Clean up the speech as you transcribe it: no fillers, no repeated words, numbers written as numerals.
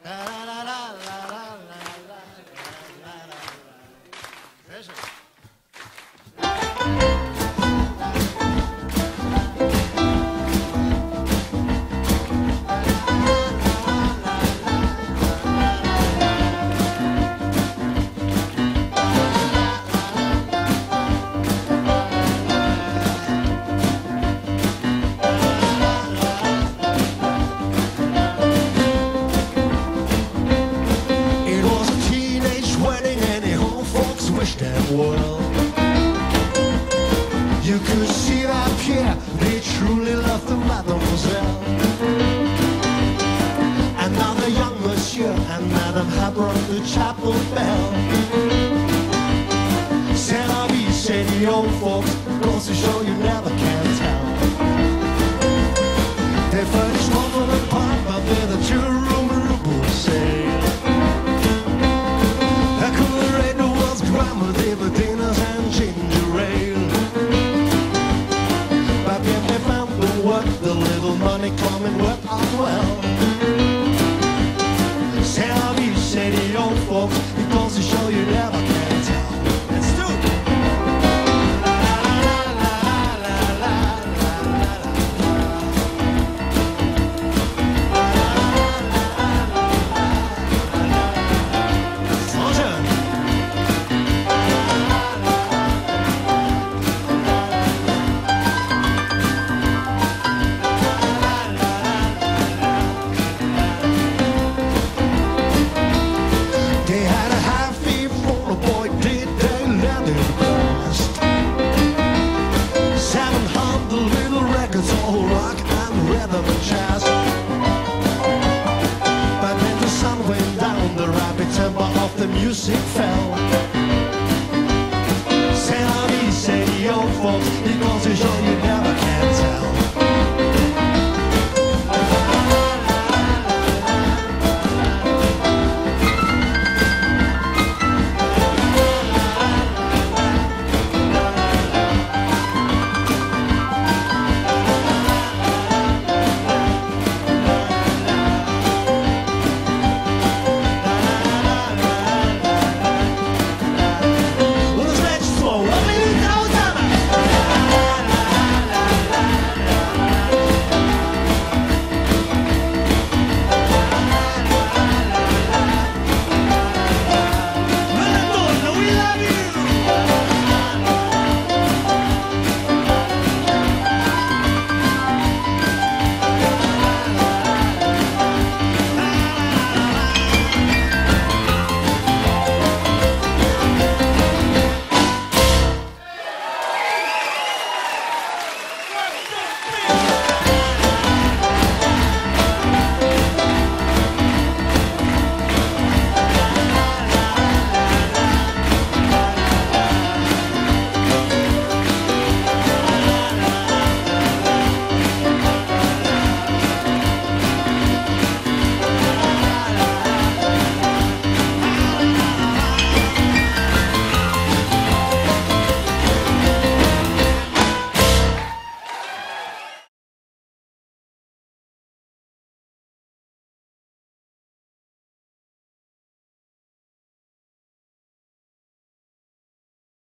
World. You could see that Pierre, they truly loved the mademoiselle. And now the young monsieur and madame have rung the chapel bell. C'est la vie, say the old folks, goes to show you never can tell. They furnished one for the apartment with a two-room room, say. I couldn't rate the world's grammar, they were dinners and ginger ale. But when they found the work, the little money coming worked out well. C'est la vie, say the old folks,